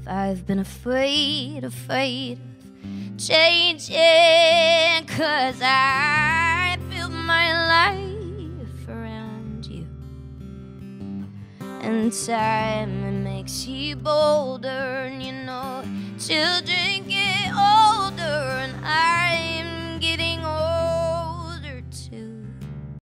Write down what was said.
I've been afraid of changing, 'cause I built my life around you. And time, it makes you bolder, and you know, children